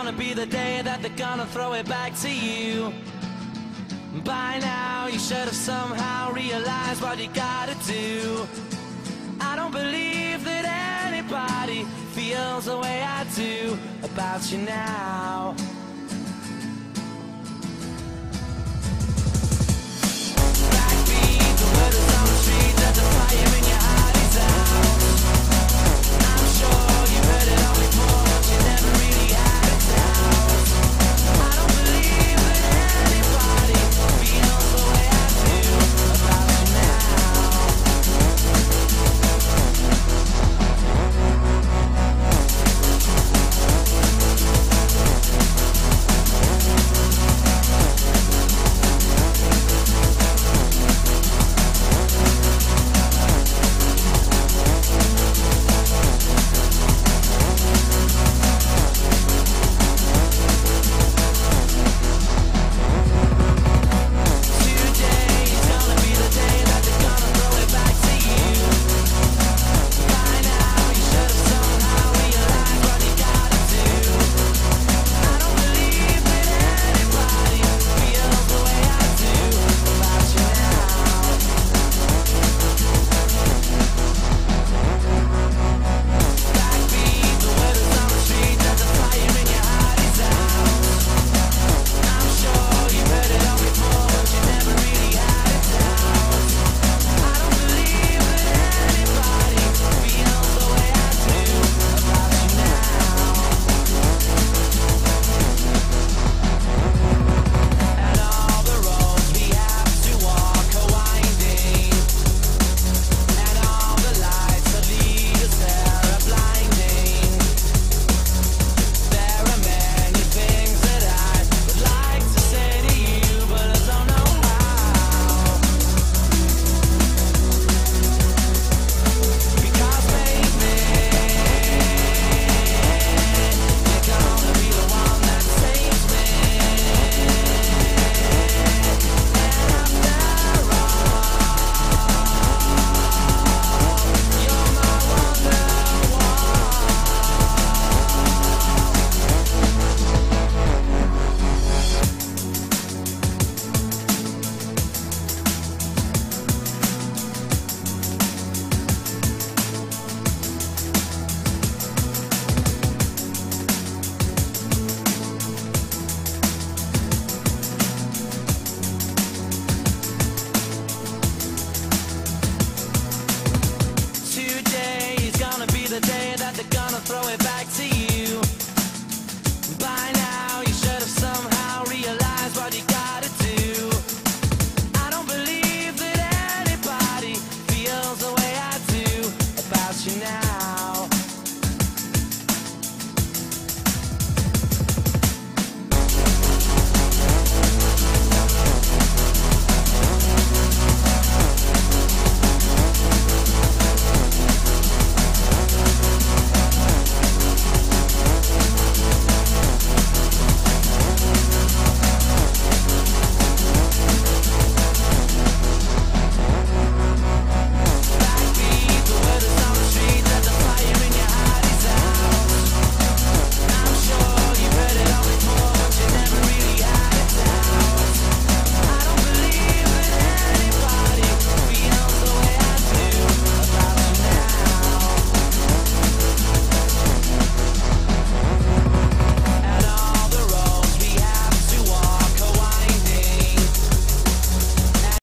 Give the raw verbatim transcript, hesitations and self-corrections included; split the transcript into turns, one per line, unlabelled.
gonna be the day that they're gonna throw it back to you. By now you should have somehow realized what you gotta do. I don't believe that anybody feels the way I do about you now. Backbeat, the word is on the street that the fire in your heart is out. I'm sure you heard it all before, but you never really had it out. I don't believe that anybody feels the way I do about you now. The day that they're gonna throw it back to you.